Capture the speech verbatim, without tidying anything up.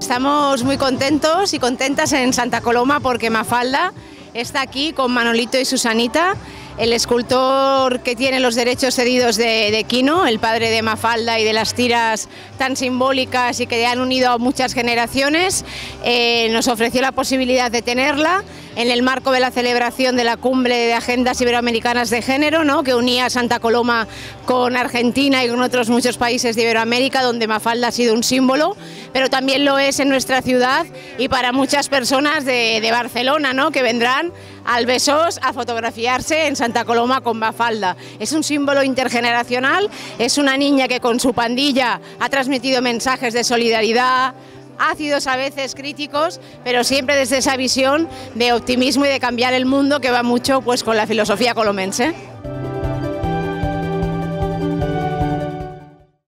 estamos muy contentos y contentas en Santa Coloma porque Mafalda está aquí con Manolito y Susanita, el escultor que tiene los derechos cedidos de, de Quino, el padre de Mafalda y de las tiras tan simbólicas y que han unido a muchas generaciones. Eh, nos ofreció la posibilidad de tenerla en el marco de la celebración de la Cumbre de Agendas Iberoamericanas de Género, ¿no?, que unía a Santa Coloma con Argentina y con otros muchos países de Iberoamérica, donde Mafalda ha sido un símbolo, pero también lo es en nuestra ciudad y para muchas personas de, de Barcelona, ¿no?, que vendrán al Besós a fotografiarse en Santa Coloma con Mafalda. Es un símbolo intergeneracional, es una niña que con su pandilla ha transmitido mensajes de solidaridad, ácidos a veces, críticos, pero siempre desde esa visión de optimismo y de cambiar el mundo que va mucho pues con la filosofía colomense.